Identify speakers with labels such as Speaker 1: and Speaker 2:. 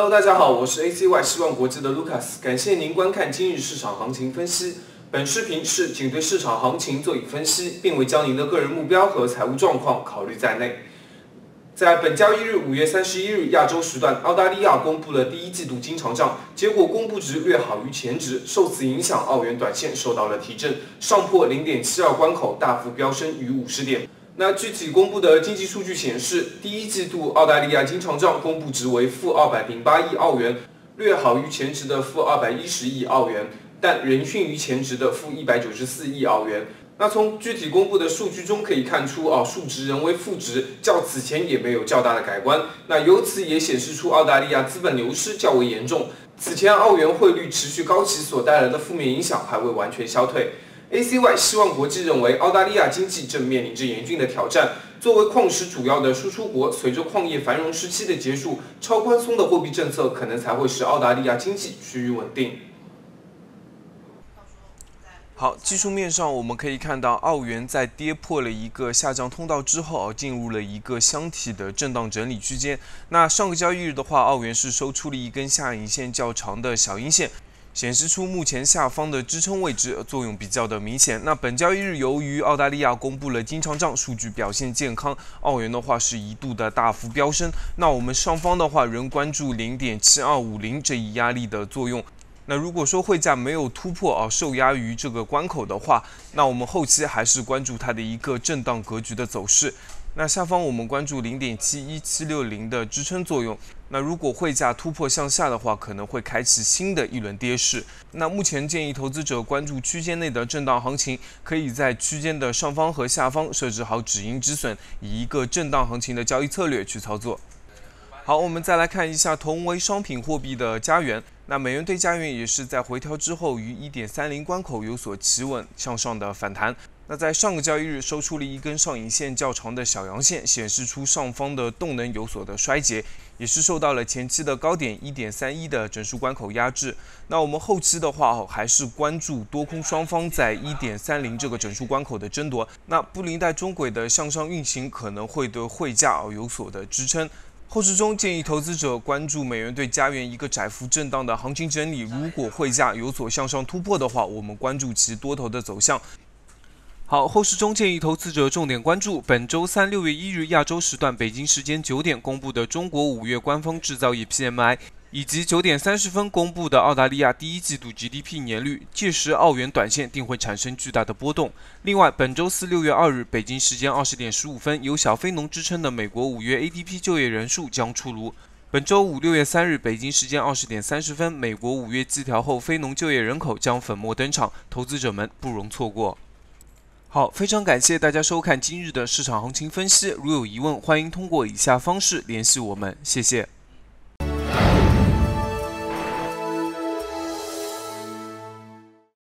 Speaker 1: Hello， 大家好，我是 ACY 希望国际的 Lucas， 感谢您观看今日市场行情分析。本视频是仅对市场行情做以分析，并未将您的个人目标和财务状况考虑在内。在本交易日5月31日亚洲时段，澳大利亚公布了第一季度经常账，结果公布值略好于前值，受此影响，澳元短线受到了提振，上破 0.72 关口，大幅飙升逾50点。那具体公布的经济数据显示，第一季度澳大利亚经常账公布值为负208亿澳元，略好于前值的负210亿澳元，但仍逊于前值的负194亿澳元。那从具体公布的数据中可以看出，数值仍为负值，较此前也没有较大的改观。那由此也显示出澳大利亚资本流失较为严重，此前澳元汇率持续高企所带来的负面影响还未完全消退。ACY 希望国际认为，澳大利亚经济正面临着严峻的挑战。作为矿石主要的输出国，随着矿业繁荣时期的结束，超宽松的货币政策可能才会使澳大利亚经济趋于稳定。好，技术面上我们可以看到，澳元在跌破了一个下降通道之后，进入了一个箱体的震荡整理区间。那上个交易日的话，澳元是收出了一根下影线较长的小阴线，显示出目前下方的支撑位置作用比较的明显。那本交易日由于澳大利亚公布了经常账数据表现健康，澳元的话是一度的大幅飙升。那我们上方的话仍关注 0.7250 这一压力的作用。那如果说汇价没有突破受压于这个关口的话，那我们后期还是关注它的一个震荡格局的走势。那下方我们关注 0.71760 的支撑作用。那如果汇价突破向下的话，可能会开启新的一轮跌势。那目前建议投资者关注区间内的震荡行情，可以在区间的上方和下方设置好止盈止损，以一个震荡行情的交易策略去操作。好，我们再来看一下同为商品货币的加元。那美元对加元也是在回调之后于 1.30 关口有所企稳向上的反弹。那在上个交易日收出了一根上影线较长的小阳线，显示出上方的动能有所的衰竭，也是受到了前期的高点 1.31 的整数关口压制。那我们后期的话还是关注多空双方在 1.30 这个整数关口的争夺。那布林带中轨的向上运行可能会对汇价有所的支撑。后市中建议投资者关注美元对加元一个窄幅震荡的行情整理，如果汇价有所向上突破的话，我们关注其多头的走向。好，后市中建议投资者重点关注本周三6月1日亚洲时段北京时间9点公布的中国5月官方制造业 PMI， 以及9点30分公布的澳大利亚第一季度 GDP 年率，届时澳元短线定会产生巨大的波动。另外，本周四6月2日北京时间20点15分，有小非农支撑的美国5月 ADP 就业人数将出炉。本周五6月3日北京时间20点30分，美国5月季调后非农就业人口将粉墨登场，投资者们不容错过。好，非常感谢大家收看今日的市场行情分析。如有疑问，欢迎通过以下方式联系我们，谢谢。